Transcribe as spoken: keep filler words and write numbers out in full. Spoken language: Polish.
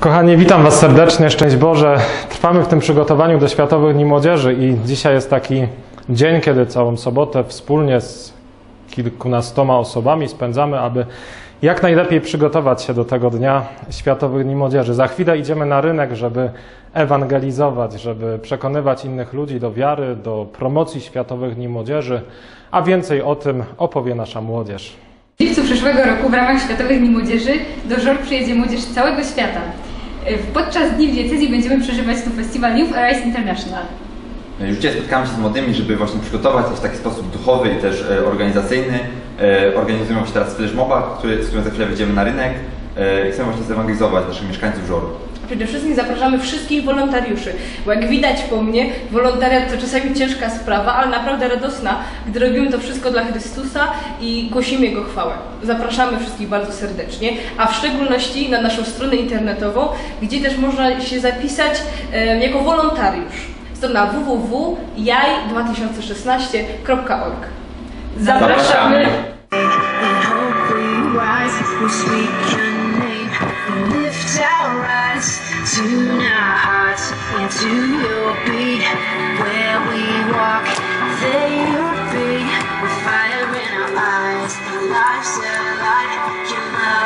Kochani, witam Was serdecznie, szczęść Boże. Trwamy w tym przygotowaniu do Światowych Dni Młodzieży i dzisiaj jest taki dzień, kiedy całą sobotę wspólnie z kilkunastoma osobami spędzamy, aby jak najlepiej przygotować się do tego Dnia Światowych Dni Młodzieży. Za chwilę idziemy na rynek, żeby ewangelizować, żeby przekonywać innych ludzi do wiary, do promocji Światowych Dni Młodzieży, a więcej o tym opowie nasza młodzież. W lipcu przyszłego roku w ramach Światowych Dni Młodzieży do Żor przyjedzie młodzież z całego świata. Podczas dni w diecezji będziemy przeżywać tu festiwal Youth Arise International. Już dzisiaj spotkałem się z młodymi, żeby właśnie przygotować to w taki sposób duchowy i też e, organizacyjny. E, organizujemy się teraz flash moba, który, z którym za chwilę wyjdziemy na rynek e, i chcemy właśnie zewangelizować naszych mieszkańców Żoru. Przede wszystkim zapraszamy wszystkich wolontariuszy, bo jak widać po mnie, wolontariat to czasami ciężka sprawa, ale naprawdę radosna, gdy robimy to wszystko dla Chrystusa i głosimy Jego chwałę. Zapraszamy wszystkich bardzo serdecznie, a w szczególności na naszą stronę internetową, gdzie też można się zapisać e, jako wolontariusz. Strona w w w kropka jaj dwa tysiące szesnaście kropka org. Zapraszamy! Tune our hearts into your beat. Where we walk, there you'll be. With fire in our eyes, and life's a light. Your love.